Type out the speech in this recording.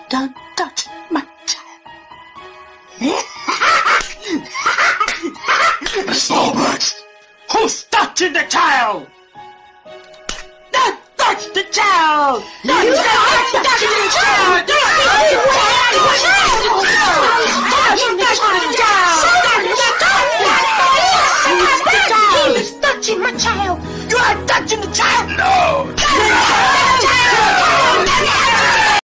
Don't touch my child. Miss Albrecht! Who's touching the child? Don't touch the child! Don't touch the child! Who is touching my child? You are touching the child! No!